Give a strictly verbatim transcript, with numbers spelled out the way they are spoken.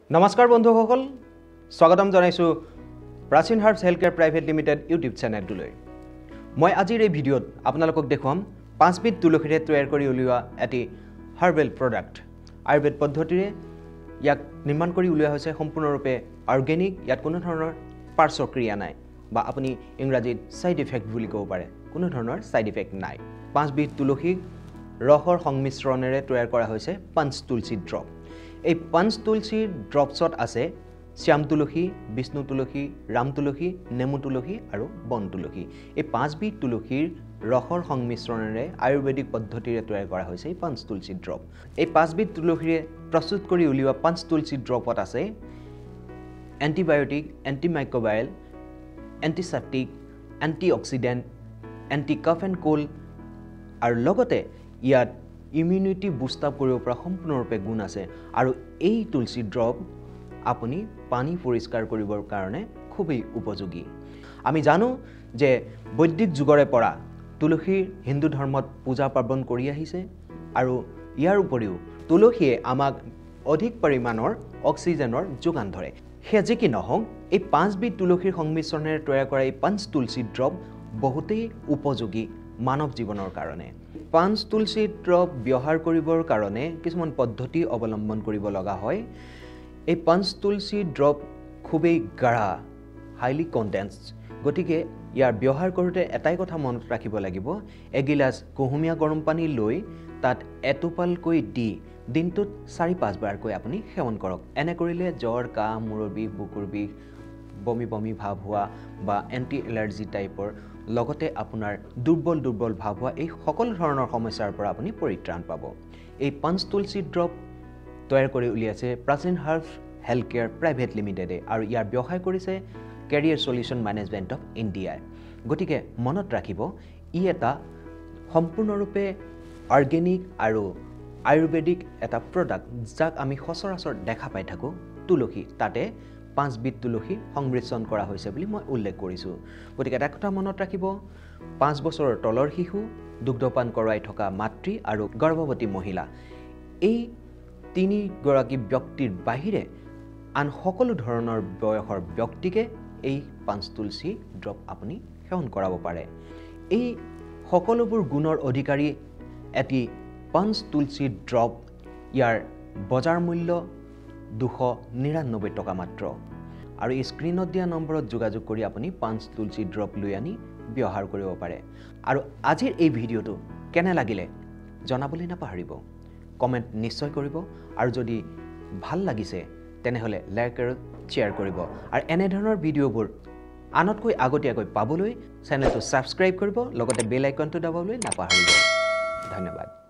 নমস্কাৰ বন্ধুসকল স্বাগতম জনাইছো Prachin herbs health care private limited YouTube চেনেলটোলৈ মই আজিৰ এই ভিডিঅ'ত আপোনালোকক দেখুৱাম পাঁচবিধ তুলসীৰে তৈয়াৰ কৰি উলিওৱা এটি হাৰ্বেল প্ৰডাক্ট আয়ুৰ্বেদ পদ্ধতিৰে ইয়াক নিৰ্মাণ কৰি উলিওৱা হৈছে সম্পূৰ্ণৰূপে অৰ্গেনিক ইয়াত কোনো ধৰণৰ পাৰ্শ্বক্ৰিয়া নাই বা আপুনি ইংৰাজীত সাইড ইফেক্ট বুলি ক'ব পাৰে কোনো ধৰণৰ সাইড ইফেক্ট নাই পাঁচবিধ তুলসী ৰসৰ সংমিশ্ৰণেৰে তৈয়াৰ কৰা হৈছে পঞ্চ তুলসী ড্ৰপ এই পঞ্চ তুলসী ড্ৰপছত আছে শ্যাম তুলসী বিষ্ণু তুলসী ৰাম তুলসী নেমু তুলসী আৰু বন তুলসী এই পাঁচবিধ তুলসীৰ ৰসৰ সংমিশ্ৰণেৰে আয়ুৰ্বেদিক পদ্ধতিৰে তৈয়াৰ কৰা হৈছে এই পঞ্চ তুলসী ড্ৰপ এই পাঁচবিধ তুলসীৰে প্ৰস্তুত কৰি উলিওৱা পঞ্চ তুলসী ড্ৰপত আছে antibiotic antimicrobial antiseptic antioxidant anti cough and cold আৰু লগতে ইয়াত ইমিউনিটি বুষ্ট আপ কৰিব পৰা সম্পূৰ্ণৰূপে গুণ আছে আৰু এই তুলসী ড্ৰপ আপুনি পানী পৰিষ্কাৰ কৰিবৰ কাৰণে খুবেই উপযোগী আমি জানো যে বৈদিক যুগৰে পৰা তুলসীৰ হিন্দু ধৰ্মত পূজা পাৰ্বণ কৰি আহিছে আৰু ইয়াৰ উপৰিও তুলসীয়ে আমাক অধিক পৰিমাণৰ অক্সিজেনৰ যোগান ধৰে সেয়ে কি নহওক এই পাঁচবিধ তুলসীৰ সংমিশ্ৰণেৰে তৈয়াৰ কৰা এই পঞ্চ তুলসী ড্ৰপ বহুতেই উপযোগী মানৱ জীৱনৰ কাৰণে পাঁচ তুলসী ড্ৰপ ব্যৱহাৰ কৰিবৰ কাৰণে কিছুমান পদ্ধতি অৱলম্বন কৰিব লগা হয় এই পাঁচ তুলসী ড্ৰপ খুবেই গাঢ়া হাইলি কনডেন্স গতিকে ইয়াৰ ব্যৱহাৰ কৰোঁতে এটাই কথা মনত ৰাখিব লাগিব এগিলাস কুহুমীয়া গৰম পানী লৈ তাত এটোপালকৈ দি দিনটোত চাৰি পাঁচ বাৰকৈ আপুনি সেৱন কৰক এনে কৰিলে জ্বৰ কাহ মূৰৰ বিষ বুকুৰ বিষ বমি বমি ভাৱ হোৱা বা এন্টি এলাৰ্জি টাইপৰ লগতে আপোনাৰ দুৰ্বল দুৰ্বল ভাৱ হোৱা এই সকলো ধৰণৰ সমস্যাৰ পৰা আপুনি পৰিত্ৰাণ পাব এই পঞ্চ তুলসী ড্ৰপ তৈয়াৰ কৰি উলিয়াইছে প্ৰাচীন হাৰ্বছ হেল্থ কেয়াৰ প্ৰাইভেট লিমিটেডে আৰু ইয়াৰ ব্যৱসায় কৰিছে career solution management of India গতিকে মনত ৰাখিব ই এটা সম্পূৰ্ণৰূপে অৰ্গেনিক আৰু আয়ুৰ্বেদিক এটা প্ৰডাক্ট যাক আমি সচৰাচৰ দেখা পাই থাকো তুলসী তাতে পাঁচবিধ তুলসী সংমিশ্ৰণ কৰা হৈছে বুলি মই উল্লেখ কৰিছো গতিকে এটা কথা মনত ৰাখিব পাঁচ বছৰৰ তলৰ শিশু দুগ্ধপান কৰাই থকা মাতৃ আৰু গৰ্ভৱতী মহিলা এই তিনি গৰাকী ব্যক্তিৰ বাহিৰে আন সকলো ধৰণৰ বয়সৰ ব্যক্তিকে এই পাঁচ তুলসী ড্ৰপ আপুনি সেৱন কৰাব পাৰে এই সকলোবোৰ গুণৰ অধিকাৰী এটি পঞ্চ তুলসী ড্ৰপ ইয়াৰ বজাৰ মূল্য দুশ নিৰানব্বৈ টকা মাত্ৰ আৰু এই স্ক্ৰিনত দিয়া নম্বৰত যোগাযোগ কৰি আপুনি পাঁচ তুলসী ড্ৰপ লৈ আনি ব্যৱহাৰ কৰিব পাৰে আৰু আজিৰ এই ভিডিঅ'টো কেনে লাগিলে জনাবলৈ নাপাহৰিব কমেন্ট নিশ্চয় কৰিব আৰু যদি ভাল লাগিছে তেনেহলে লাইক আৰু শ্বেয়াৰ কৰিব আৰু এনে ধৰণৰ ভিডিঅ'বোৰ আনতকৈ আগতীয়াকৈ পাবলৈ চেনেলটো সাবস্ক্ৰাইব কৰিব লগতে বেল আইকনটো দবাবলৈ নাপাহৰিব ধন্যবাদ